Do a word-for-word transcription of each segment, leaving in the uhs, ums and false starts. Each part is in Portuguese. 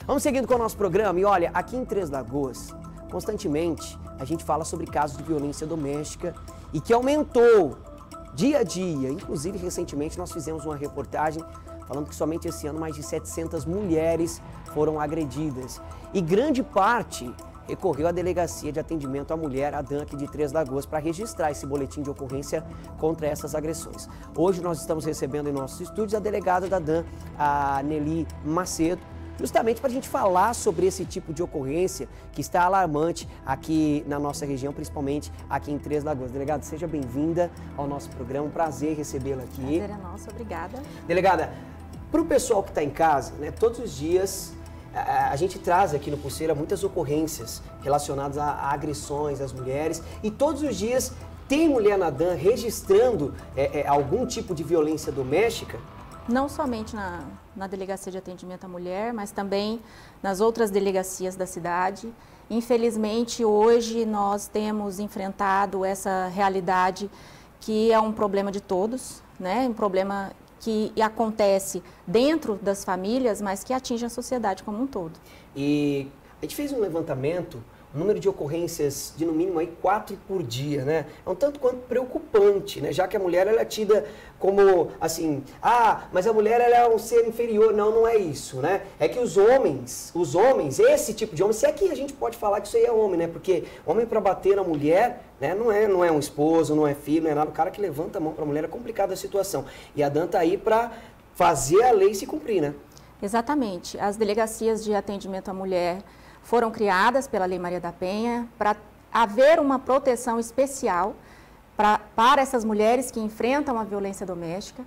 Vamos seguindo com o nosso programa e olha, aqui em Três Lagoas, constantemente a gente fala sobre casos de violência doméstica e que aumentou dia a dia. Inclusive, recentemente nós fizemos uma reportagem falando que somente esse ano mais de setecentas mulheres foram agredidas. E grande parte recorreu à Delegacia de Atendimento à Mulher, a DAN, aqui de Três Lagoas, para registrar esse boletim de ocorrência contra essas agressões. Hoje nós estamos recebendo em nossos estúdios a delegada da DAN, a Nelly Macedo, justamente para a gente falar sobre esse tipo de ocorrência que está alarmante aqui na nossa região, principalmente aqui em Três Lagoas. Delegada, seja bem-vinda ao nosso programa, um prazer recebê-la aqui. Prazer é nosso, obrigada. Delegada, para o pessoal que está em casa, né, todos os dias a, a gente traz aqui no Pulseira muitas ocorrências relacionadas a, a agressões às mulheres e todos os dias tem mulher na DAN registrando é, é, algum tipo de violência doméstica? Não somente na, na Delegacia de Atendimento à Mulher, mas também nas outras delegacias da cidade. Infelizmente, hoje nós temos enfrentado essa realidade que é um problema de todos, né? Um problema que acontece dentro das famílias, mas que atinge a sociedade como um todo. E a gente fez um levantamento, o número de ocorrências de no mínimo aí quatro por dia, né? É um tanto quanto preocupante, né? Já que a mulher ela é tida como assim, ah, mas a mulher ela é um ser inferior. Não, não é isso, né? É que os homens, os homens, esse tipo de homem, se é que a gente pode falar que isso aí é homem, né? Porque homem para bater na mulher, né? Não é, não é um esposo, não é filho, não é nada. O cara que levanta a mão para a mulher é complicada a situação. E a DAN tá aí para fazer a lei se cumprir, né? Exatamente. As delegacias de atendimento à mulher foram criadas pela Lei Maria da Penha para haver uma proteção especial pra, para essas mulheres que enfrentam a violência doméstica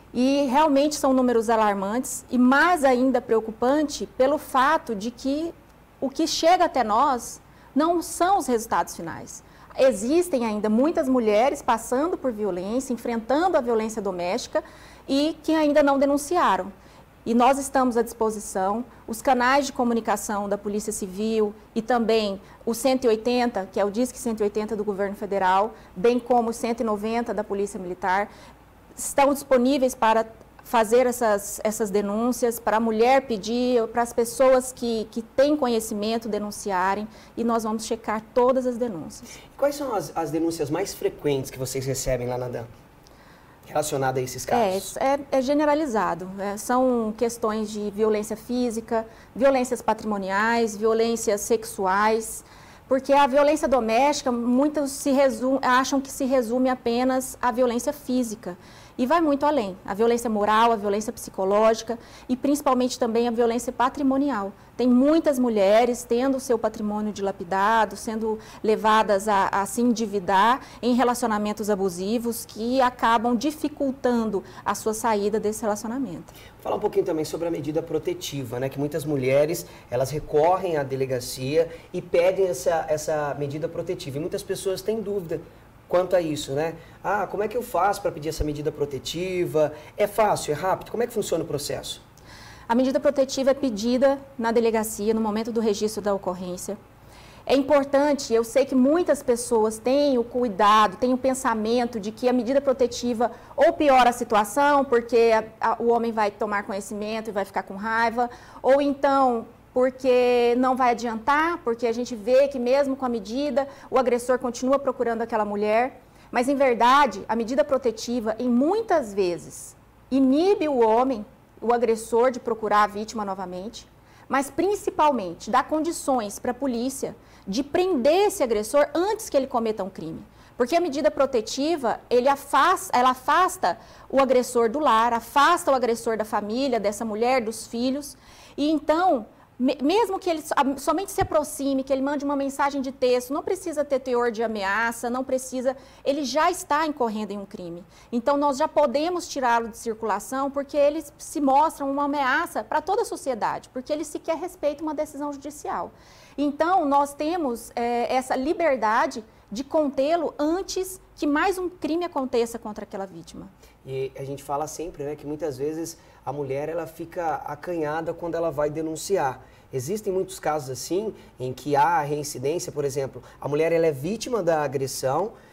e realmente são números alarmantes e mais ainda preocupante pelo fato de que o que chega até nós não são os resultados finais. Existem ainda muitas mulheres passando por violência, enfrentando a violência doméstica e que ainda não denunciaram. E nós estamos à disposição, os canais de comunicação da Polícia Civil e também o cento e oitenta, que é o Disque cento e oitenta do Governo Federal, bem como o cento e noventa da Polícia Militar, estão disponíveis para fazer essas, essas denúncias, para a mulher pedir, para as pessoas que, que têm conhecimento denunciarem, e nós vamos checar todas as denúncias. Quais são as, as denúncias mais frequentes que vocês recebem lá na DAN? Relacionada a esses casos? É, é, é generalizado. É, são questões de violência física, violências patrimoniais, violências sexuais, porque a violência doméstica, muitos se resume, acham que se resume apenas à violência física. E vai muito além, a violência moral, a violência psicológica e principalmente também a violência patrimonial. Tem muitas mulheres tendo o seu patrimônio dilapidado, sendo levadas a, a se endividar em relacionamentos abusivos que acabam dificultando a sua saída desse relacionamento. Falar um pouquinho também sobre a medida protetiva, né? Que muitas mulheres, elas recorrem à delegacia e pedem essa, essa medida protetiva. E muitas pessoas têm dúvida quanto a isso, né? Ah, como é que eu faço para pedir essa medida protetiva? É fácil, é rápido? Como é que funciona o processo? A medida protetiva é pedida na delegacia no momento do registro da ocorrência. É importante, eu sei que muitas pessoas têm o cuidado, têm o pensamento de que a medida protetiva ou piora a situação, porque a, a, o homem vai tomar conhecimento e vai ficar com raiva, ou então porque não vai adiantar, porque a gente vê que mesmo com a medida, o agressor continua procurando aquela mulher. Mas, em verdade, a medida protetiva, em muitas vezes, inibe o homem, o agressor, de procurar a vítima novamente, mas, principalmente, dá condições para a polícia de prender esse agressor antes que ele cometa um crime. Porque a medida protetiva, ele afasta, ela afasta o agressor do lar, afasta o agressor da família, dessa mulher, dos filhos, e então, mesmo que ele somente se aproxime, que ele mande uma mensagem de texto, não precisa ter teor de ameaça, não precisa, ele já está incorrendo em um crime. Então, nós já podemos tirá-lo de circulação porque eles se mostram uma ameaça para toda a sociedade, porque ele sequer respeita uma decisão judicial. Então, nós temos é, essa liberdade de contê-lo antes que mais um crime aconteça contra aquela vítima. E a gente fala sempre, né, que muitas vezes a mulher ela fica acanhada quando ela vai denunciar. Existem muitos casos assim, em que há reincidência, por exemplo, a mulher ela é vítima da agressão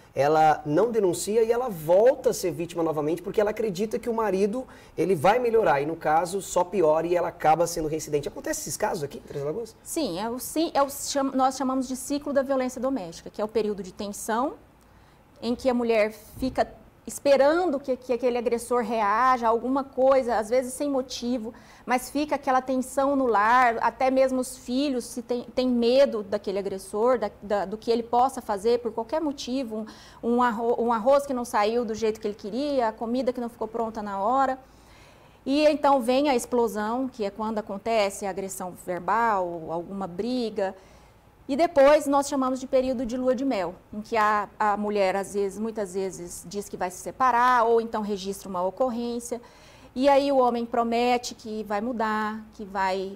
ela não denuncia e ela volta a ser vítima novamente porque ela acredita que o marido ele vai melhorar e no caso só piora e ela acaba sendo reincidente. Acontece esses casos aqui em Três Lagoas? Sim, é o, sim é o, nós chamamos de ciclo da violência doméstica, que é o período de tensão em que a mulher fica esperando que, que aquele agressor reaja a alguma coisa, às vezes sem motivo, mas fica aquela tensão no lar, até mesmo os filhos se tem, tem medo daquele agressor, da, da, do que ele possa fazer por qualquer motivo, um, um, arroz, um arroz que não saiu do jeito que ele queria, a comida que não ficou pronta na hora. E então vem a explosão, que é quando acontece a agressão verbal, alguma briga. E depois nós chamamos de período de lua de mel, em que a, a mulher, às vezes, muitas vezes, diz que vai se separar ou então registra uma ocorrência. E aí o homem promete que vai mudar, que vai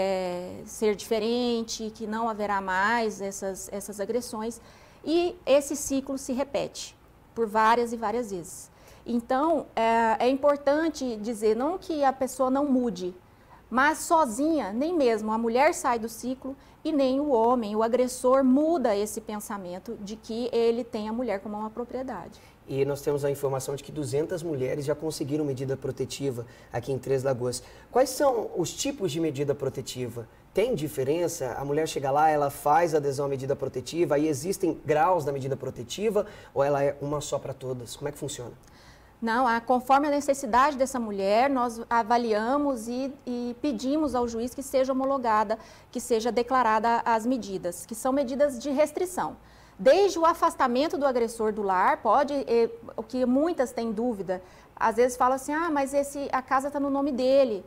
é, ser diferente, que não haverá mais essas, essas agressões. E esse ciclo se repete por várias e várias vezes. Então, é, é importante dizer, não que a pessoa não mude, mas sozinha, nem mesmo a mulher sai do ciclo e nem o homem, o agressor, muda esse pensamento de que ele tem a mulher como uma propriedade. E nós temos a informação de que duzentas mulheres já conseguiram medida protetiva aqui em Três Lagoas. Quais são os tipos de medida protetiva? Tem diferença? A mulher chega lá, ela faz adesão à medida protetiva, aí existem graus da medida protetiva ou ela é uma só para todas? Como é que funciona? Não, a, conforme a necessidade dessa mulher, nós avaliamos e, e pedimos ao juiz que seja homologada, que seja declarada as medidas, que são medidas de restrição. Desde o afastamento do agressor do lar, pode, eh, o que muitas têm dúvida, às vezes falam assim, ah, mas esse, a casa está no nome dele.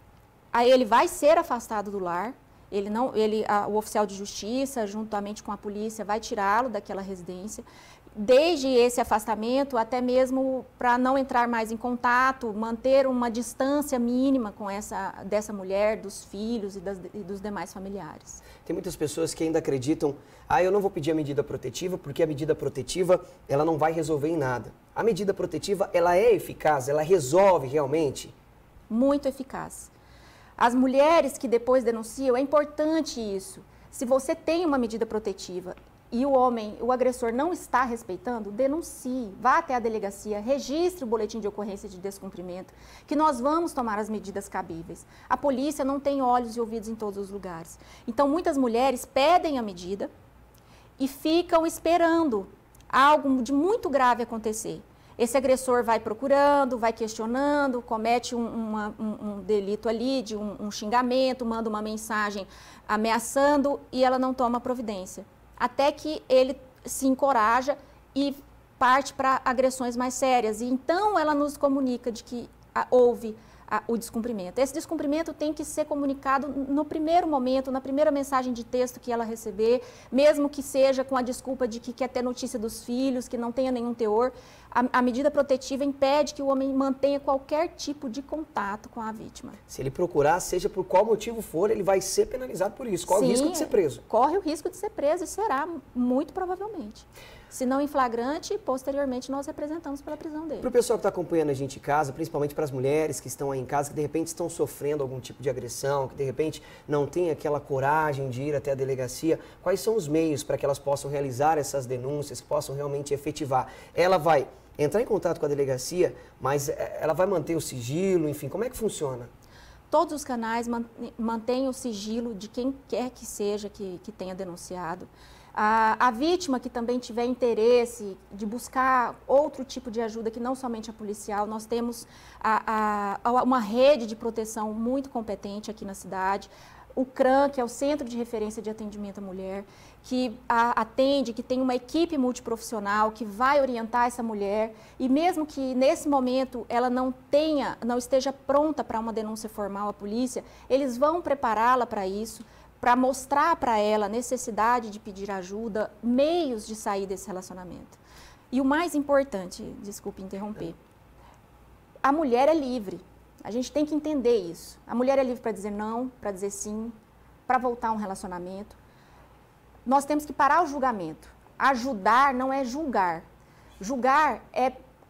Aí ele vai ser afastado do lar, ele não, ele, a, o oficial de justiça, juntamente com a polícia, vai tirá-lo daquela residência. Desde esse afastamento, até mesmo para não entrar mais em contato, manter uma distância mínima com essa, dessa mulher, dos filhos e, das, e dos demais familiares. Tem muitas pessoas que ainda acreditam, ah, eu não vou pedir a medida protetiva porque a medida protetiva ela não vai resolver em nada. A medida protetiva, ela é eficaz, ela resolve realmente? Muito eficaz. As mulheres que depois denunciam, é importante isso. Se você tem uma medida protetiva e o homem, o agressor não está respeitando, denuncie, vá até a delegacia, registre o boletim de ocorrência de descumprimento, que nós vamos tomar as medidas cabíveis. A polícia não tem olhos e ouvidos em todos os lugares. Então, muitas mulheres pedem a medida e ficam esperando algo de muito grave acontecer. Esse agressor vai procurando, vai questionando, comete um, uma, um, um delito ali, de um, um xingamento, manda uma mensagem ameaçando e ela não toma providência. Até que ele se encoraja e parte para agressões mais sérias. E então ela nos comunica de que a, houve a, o descumprimento. Esse descumprimento tem que ser comunicado no primeiro momento, na primeira mensagem de texto que ela receber, mesmo que seja com a desculpa de que quer ter notícia dos filhos, que não tenha nenhum teor. A, a medida protetiva impede que o homem mantenha qualquer tipo de contato com a vítima. Se ele procurar, seja por qual motivo for, ele vai ser penalizado por isso. Corre Sim, o risco de ser preso. Corre o risco de ser preso e será, muito provavelmente. Se não em flagrante, posteriormente nós representamos pela prisão dele. Para o pessoal que está acompanhando a gente em casa, principalmente para as mulheres que estão aí em casa, que de repente estão sofrendo algum tipo de agressão, que de repente não tem aquela coragem de ir até a delegacia, quais são os meios para que elas possam realizar essas denúncias, que possam realmente efetivar? Ela vai entrar em contato com a delegacia, mas ela vai manter o sigilo, enfim, como é que funciona? Todos os canais mantêm o sigilo de quem quer que seja que, que tenha denunciado. A, a vítima que também tiver interesse de buscar outro tipo de ajuda que não somente a policial, nós temos a, a, uma rede de proteção muito competente aqui na cidade. O CRAM, que é o Centro de Referência de Atendimento à Mulher, que a, atende, que tem uma equipe multiprofissional que vai orientar essa mulher e mesmo que nesse momento ela não tenha, não esteja pronta para uma denúncia formal à polícia, eles vão prepará-la para isso, para mostrar para ela a necessidade de pedir ajuda, meios de sair desse relacionamento. E o mais importante, desculpe interromper, a mulher é livre. A gente tem que entender isso. A mulher é livre para dizer não, para dizer sim, para voltar a um relacionamento. Nós temos que parar o julgamento. Ajudar não é julgar. Julgar é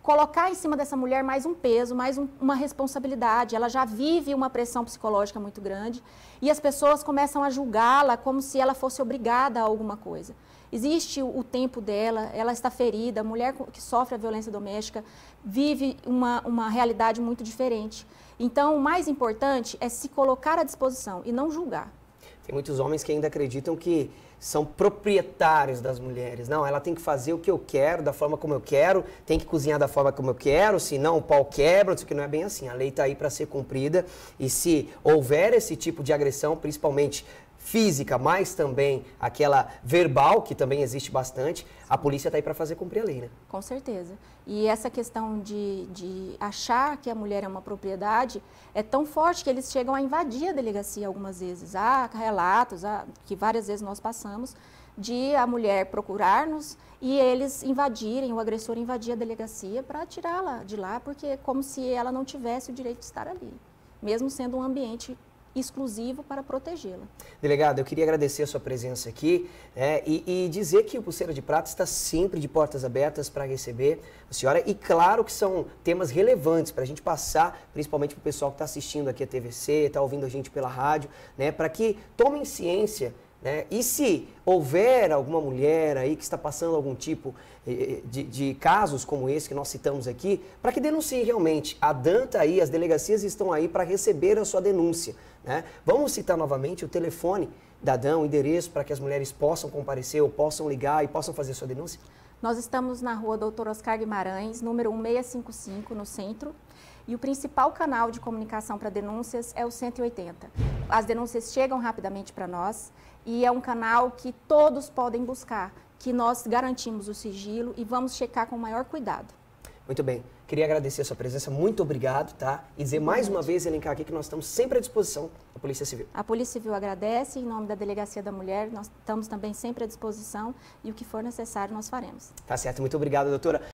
colocar em cima dessa mulher mais um peso, mais um, uma responsabilidade. Ela já vive uma pressão psicológica muito grande e as pessoas começam a julgá-la como se ela fosse obrigada a alguma coisa. Existe o, o tempo dela, ela está ferida, a mulher que sofre a violência doméstica vive uma, uma realidade muito diferente. Então, o mais importante é se colocar à disposição e não julgar. Tem muitos homens que ainda acreditam que são proprietários das mulheres. Não, ela tem que fazer o que eu quero, da forma como eu quero, tem que cozinhar da forma como eu quero, senão o pau quebra, isso que não é bem assim. A lei está aí para ser cumprida e se houver esse tipo de agressão, principalmente física, mas também aquela verbal, que também existe bastante, a polícia está aí para fazer cumprir a lei, né? Com certeza. E essa questão de, de achar que a mulher é uma propriedade é tão forte que eles chegam a invadir a delegacia algumas vezes. Há relatos há, que várias vezes nós passamos de a mulher procurar-nos e eles invadirem, o agressor invadir a delegacia para tirá-la de lá, porque é como se ela não tivesse o direito de estar ali, mesmo sendo um ambiente exclusivo para protegê-la. Delegado, eu queria agradecer a sua presença aqui é, e, e dizer que o Pulseira de Prata está sempre de portas abertas para receber a senhora e claro que são temas relevantes para a gente passar, principalmente para o pessoal que está assistindo aqui a T V C, está ouvindo a gente pela rádio, né, para que tomem ciência. Né? E se houver alguma mulher aí que está passando algum tipo de, de casos como esse que nós citamos aqui, para que denuncie realmente. A D A N está aí, as delegacias estão aí para receber a sua denúncia. Né? Vamos citar novamente o telefone da D A N, o endereço para que as mulheres possam comparecer ou possam ligar e possam fazer sua denúncia? Nós estamos na rua doutor Oscar Guimarães, número um seis cinco cinco, no centro. E o principal canal de comunicação para denúncias é o cento e oitenta. As denúncias chegam rapidamente para nós e é um canal que todos podem buscar, que nós garantimos o sigilo e vamos checar com o maior cuidado. Muito bem. Queria agradecer a sua presença, muito obrigado, tá? E dizer mais uma vez, elencar aqui, que nós estamos sempre à disposição da Polícia Civil. A Polícia Civil agradece, em nome da Delegacia da Mulher, nós estamos também sempre à disposição e o que for necessário nós faremos. Tá certo, muito obrigado, doutora.